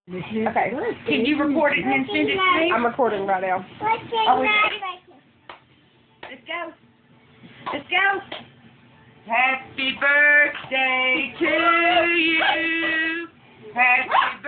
Okay. Can you record it and then send it to me? I'm recording right now. Are we ready? Let's go. Let's go. Happy birthday to you. Happy